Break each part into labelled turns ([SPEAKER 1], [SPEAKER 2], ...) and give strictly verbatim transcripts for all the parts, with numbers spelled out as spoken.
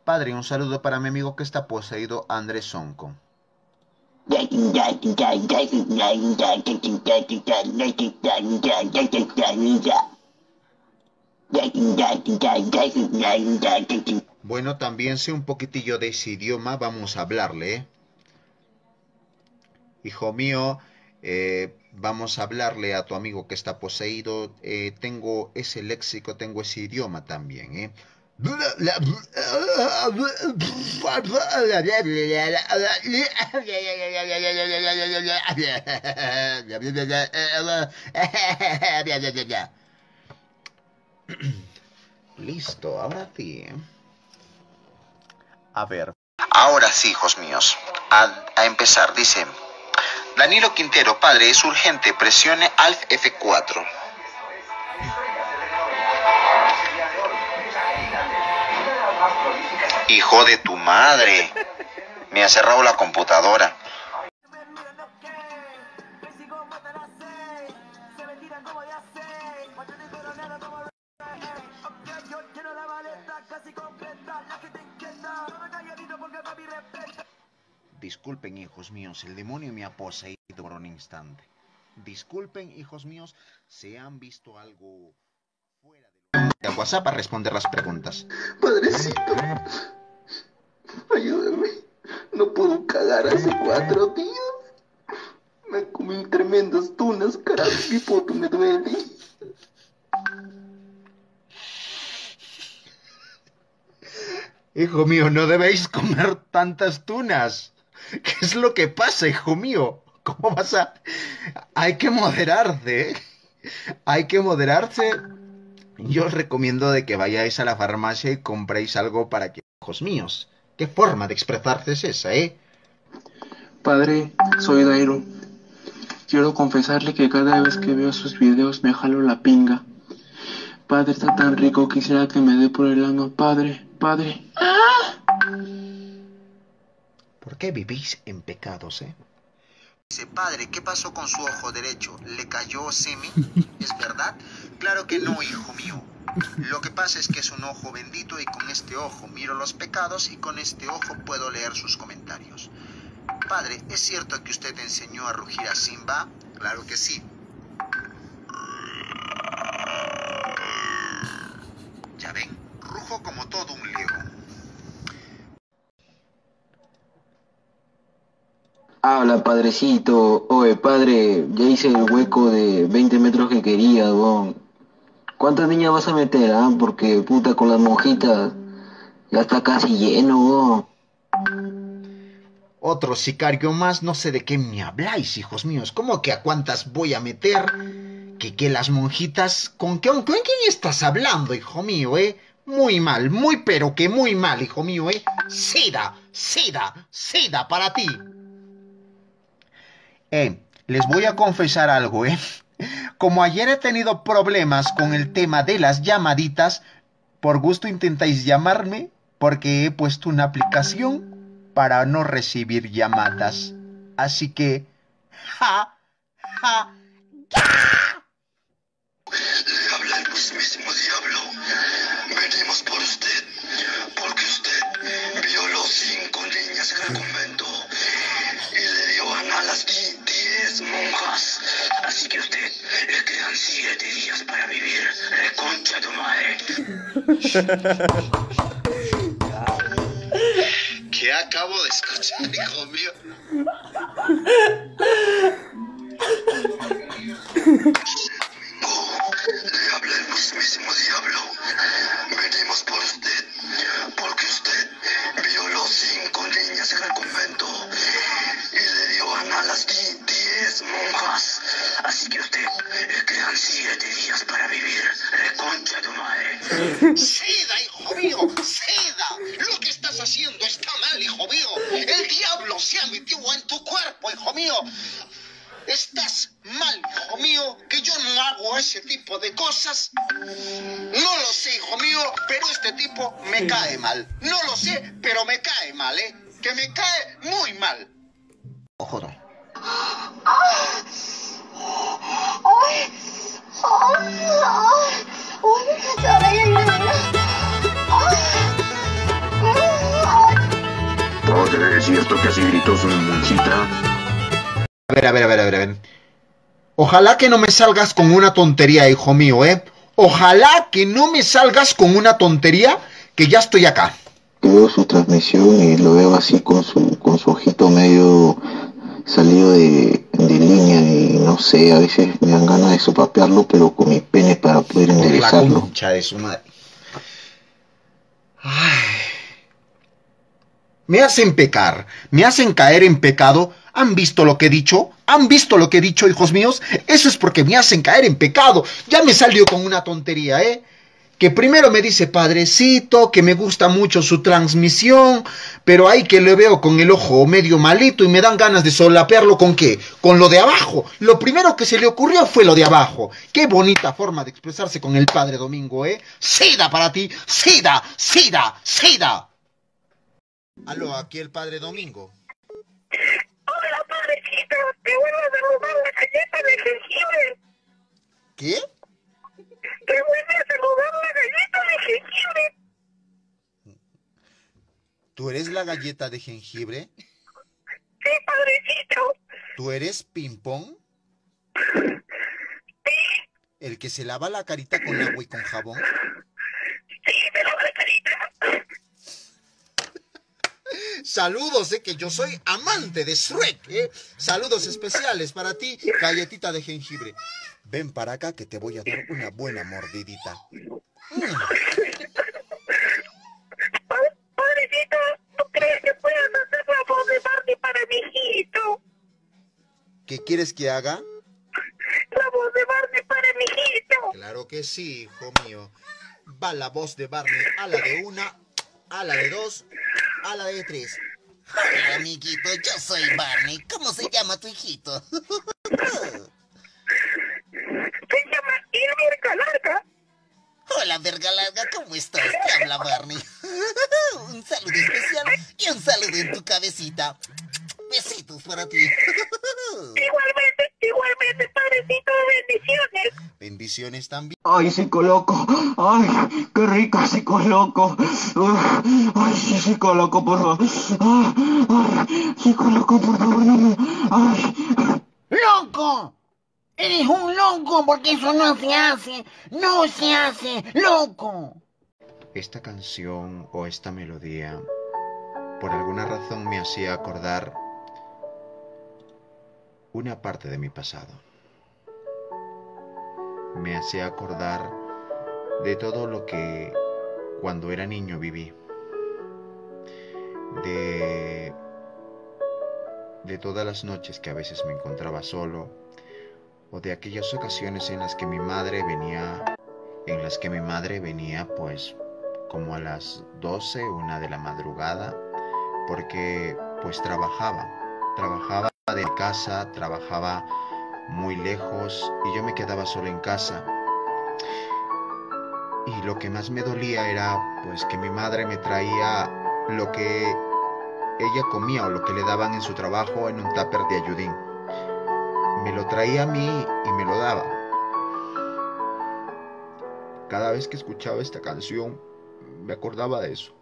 [SPEAKER 1] Padre, un saludo para mi amigo que está poseído, Andrés Sonco. Bueno, también sé un poquitillo de ese idioma, vamos a hablarle, ¿eh? Hijo mío, eh, vamos a hablarle a tu amigo que está poseído. Eh, tengo ese léxico, tengo ese idioma también, ¿eh? Listo, ahora sí, ¿eh? A ver. Ahora sí, hijos míos. A, a empezar, dice... Danilo Quintero, padre, es urgente, presione Alt F cuatro. Hijo de tu madre, me ha cerrado la computadora. Disculpen, hijos míos, el demonio me ha poseído por un instante. Disculpen, hijos míos, se han visto algo fuera de WhatsApp para responder las preguntas.
[SPEAKER 2] Padrecito, ayúdame. No puedo cagar hace cuatro días. Me comí tremendas tunas, carajo, mi poto me duele.
[SPEAKER 1] Hijo mío, no debéis comer tantas tunas. ¿Qué es lo que pasa, hijo mío? ¿Cómo vas a...? Hay que moderarse, ¿eh? Hay que moderarse. Yo os recomiendo de que vayáis a la farmacia y compréis algo para que... Hijos míos, ¿qué forma de expresarse es esa, eh?
[SPEAKER 2] Padre, soy Dairo. Quiero confesarle que cada vez que veo sus videos me jalo la pinga. Padre, está tan rico, quisiera que me dé por el ano. Padre, padre.
[SPEAKER 1] ¿Por qué vivís en pecados, eh? Dice, padre, ¿qué pasó con su ojo derecho? ¿Le cayó semen? ¿Es verdad? Claro que no, hijo mío. Lo que pasa es que es un ojo bendito y con este ojo miro los pecados y con este ojo puedo leer sus comentarios. Padre, ¿es cierto que usted enseñó a rugir a Simba? Claro que sí. Ya ven, rujo como todo un león.
[SPEAKER 2] Habla, padrecito. Oye, padre, ya hice el hueco de veinte metros que quería, weón. ¿Cuántas niñas vas a meter, ah? Porque, puta, con las monjitas ya está casi lleno, weón.
[SPEAKER 1] Otro sicario más, no sé de qué me habláis, hijos míos. ¿Cómo que a cuántas voy a meter? ¿Que, que las monjitas? ¿Con, qué, ¿Con quién estás hablando, hijo mío, eh? Muy mal, muy pero que muy mal, hijo mío, eh. Sida, sida, sida para ti. Eh, les voy a confesar algo, eh. Como ayer he tenido problemas con el tema de las llamaditas, por gusto intentáis llamarme porque he puesto una aplicación para no recibir llamadas. Así que... ¡Ja! ¡Ja! ¡Ya!
[SPEAKER 3] Le habla el mismísimo diablo. Venimos por usted, porque usted violó cinco niñas en el convento y le dio a las diez monjas. Así que usted le quedan siete días para vivir. Reconcha tu madre. ¿Qué acabo de escuchar, hijo mío? Le habla el mismísimo diablo. Venimos por usted, porque usted violó cinco niñas en el convento y le dio a las diez monjas. Así que usted le quedan siete días para vivir. Reconcha tu madre. ¡Sida, hijo mío! ¡Sida! Lo que estás haciendo está mal, hijo mío. El diablo se ha metido en tu cuerpo, hijo mío. Estás mal, hijo mío, que yo no hago ese tipo de cosas. No lo sé, hijo mío, pero este tipo me cae mal. No lo sé, pero me cae mal, ¿eh? Que me cae muy mal.
[SPEAKER 1] Ojo, no.
[SPEAKER 4] ¡Ay! ¡Ay! ¡Ay!
[SPEAKER 3] ¿Es cierto que así gritó su monjita?
[SPEAKER 1] A ver, a ver, a ver, a ver, a ver. Ojalá que no me salgas con una tontería, hijo mío, ¿eh? Ojalá que no me salgas con una tontería, que ya estoy acá.
[SPEAKER 2] Veo su transmisión y lo veo así con su, con su ojito medio salido de, de línea y no sé, a veces me dan ganas de sopapearlo, pero con mi pene para poder
[SPEAKER 1] Por la
[SPEAKER 2] enderezarlo.
[SPEAKER 1] concha de su madre. Ay. Me hacen pecar, me hacen caer en pecado. ¿Han visto lo que he dicho? ¿Han visto lo que he dicho, hijos míos? Eso es porque me hacen caer en pecado. Ya me salió con una tontería, ¿eh? Que primero me dice padrecito, que me gusta mucho su transmisión, pero ahí que le veo con el ojo medio malito y me dan ganas de solapearlo ¿con qué? Con lo de abajo. Lo primero que se le ocurrió fue lo de abajo. Qué bonita forma de expresarse con el Padre Domingo, ¿eh? ¡Sida para ti! ¡Sida! ¡Sida! ¡Sida! Aló, aquí el Padre Domingo.
[SPEAKER 4] Hola, padrecito, te vuelvo a saludar la galleta de jengibre.
[SPEAKER 1] ¿Qué?
[SPEAKER 4] Te vuelvo a saludar la galleta de jengibre.
[SPEAKER 1] ¿Tú eres la galleta de jengibre?
[SPEAKER 4] Sí, padrecito.
[SPEAKER 1] ¿Tú eres ping-pong?
[SPEAKER 4] Sí,
[SPEAKER 1] ¿El que se lava la carita con agua y con jabón?
[SPEAKER 4] sí, me lavo la carita.
[SPEAKER 1] Saludos, eh, que yo soy amante de Shrek, eh. Saludos especiales para ti, galletita de jengibre. Ven para acá que te voy a dar una buena mordidita. Mm.
[SPEAKER 4] Pa- Padrecito, ¿tú crees que puedas hacer la voz de Barney para mi hijito?
[SPEAKER 1] ¿Qué quieres que haga?
[SPEAKER 4] La voz de Barney para mi hijito.
[SPEAKER 1] Claro que sí, hijo mío. Va la voz de Barney a la de una, a la de dos, a la de tres.
[SPEAKER 5] Hola, amiguito, yo soy Barney. ¿Cómo se llama tu hijito?
[SPEAKER 4] Se llama Irvirca Larga.
[SPEAKER 5] Hola, verga larga, ¿cómo estás? Te habla Barney. Un saludo especial y un saludo en tu cabecita. Besitos para ti.
[SPEAKER 4] Igualmente, igualmente, padrecito, bendiciones.
[SPEAKER 1] Bendiciones también.
[SPEAKER 2] Ay, psicoloco, ay, qué rica psicoloco. Uf, ay, sí, psicoloco, por favor. Ay, ay, psicoloco, por favor, no me... Ay.
[SPEAKER 6] ¡Loco! ¡Eres un loco! Porque eso no se hace. ¡No se hace! ¡Loco!
[SPEAKER 1] Esta canción o esta melodía, por alguna razón me hacía acordar una parte de mi pasado. Me hacía acordar de todo lo que cuando era niño viví. De, de todas las noches que a veces me encontraba solo, o de aquellas ocasiones en las que mi madre venía, en las que mi madre venía pues como a las doce, una de la madrugada, porque pues trabajaba, trabajaba de casa, trabajaba muy lejos y yo me quedaba solo en casa. Y lo que más me dolía era pues que mi madre me traía lo que ella comía o lo que le daban en su trabajo en un tupper de ayudín. Me lo traía a mí y me lo daba. Cada vez que escuchaba esta canción me acordaba de eso.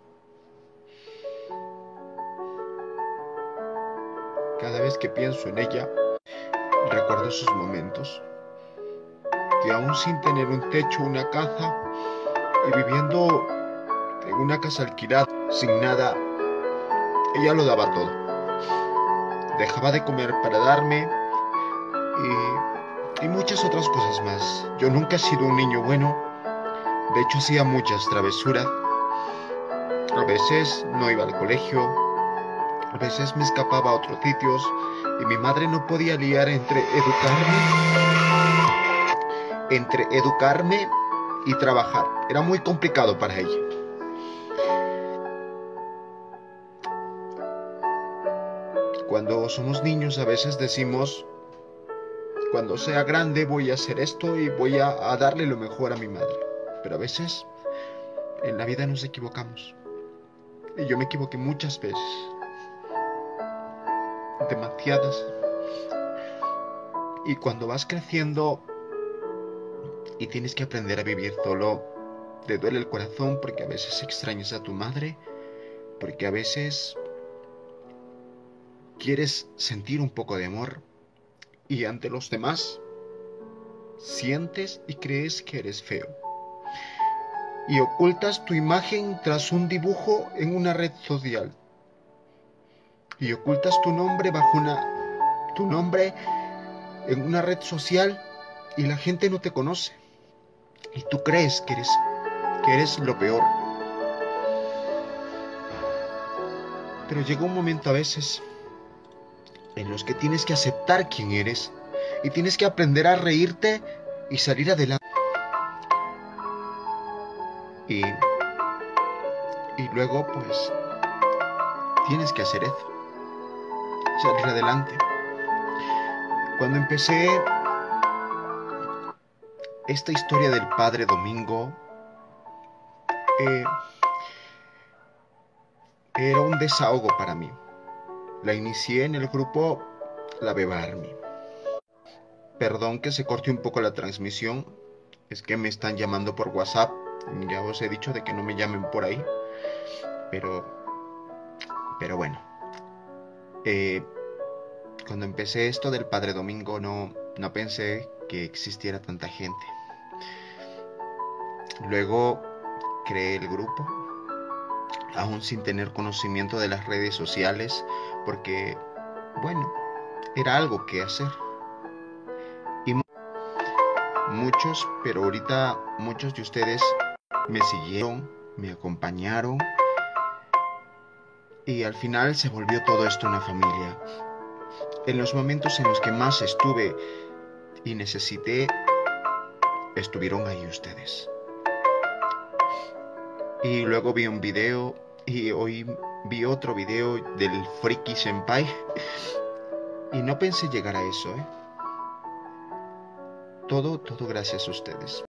[SPEAKER 1] Cada vez que pienso en ella, recuerdo esos momentos. Que aún sin tener un techo, una casa, y viviendo en una casa alquilada, sin nada, ella lo daba todo. Dejaba de comer para darme y, y muchas otras cosas más. Yo nunca he sido un niño bueno. De hecho, hacía muchas travesuras. A veces no iba al colegio. A veces me escapaba a otros sitios. Y mi madre no podía liar entre educarme, entre educarme y trabajar. Era muy complicado para ella. Cuando somos niños a veces decimos, cuando sea grande voy a hacer esto y voy a, a darle lo mejor a mi madre. Pero a veces en la vida nos equivocamos. Y yo me equivoqué muchas veces. Demasiadas. Y cuando vas creciendo y tienes que aprender a vivir solo, te duele el corazón porque a veces extrañas a tu madre, porque a veces
[SPEAKER 7] quieres sentir un poco de amor y ante los demás sientes y crees que eres feo. Y ocultas tu imagen tras un dibujo en una red social. Y ocultas tu nombre bajo una tu nombre en una red social y la gente no te conoce. Y tú crees que eres que eres lo peor. Pero llega un momento a veces en los que tienes que aceptar quién eres y tienes que aprender a reírte y salir adelante. Y, y luego pues tienes que hacer eso, salir adelante. Cuando empecé esta historia del Padre Domingo, eh, era un desahogo para mí. La inicié en el grupo La Beba Army. Perdón que se corte un poco la transmisión, es que me están llamando por WhatsApp. Ya os he dicho de que no me llamen por ahí, pero, pero bueno. Eh, cuando empecé esto del Padre Domingo no, no pensé que existiera tanta gente. Luego creé el grupo, aún sin tener conocimiento de las redes sociales, porque, bueno, era algo que hacer. Y muchos, pero ahorita muchos de ustedes me siguieron, me acompañaron y al final se volvió todo esto una familia. En los momentos en los que más estuve y necesité, estuvieron ahí ustedes. Y luego vi un video y hoy vi otro video del Friki Senpai y no pensé llegar a eso, ¿eh? Todo, todo gracias a ustedes.